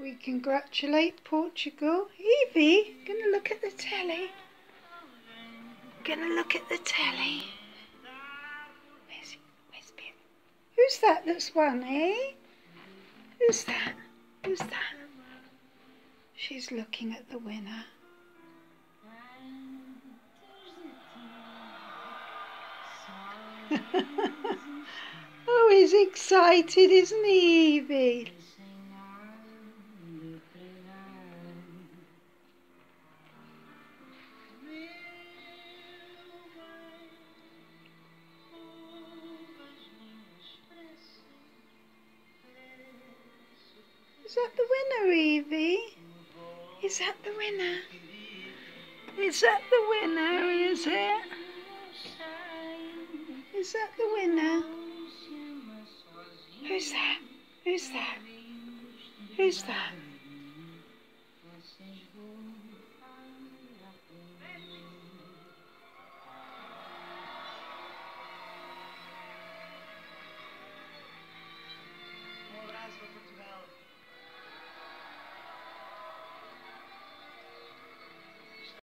We congratulate Portugal. Evie, gonna look at the telly. Gonna look at the telly. Where's Pierre? Who's that that's won, eh? Who's that? Who's that? She's looking at the winner. Oh, he's excited, isn't he, Evie? Is that the winner, Evie? Is that the winner? Is that the winner, is it? Is that the winner? Who's that? Who's that? Who's that?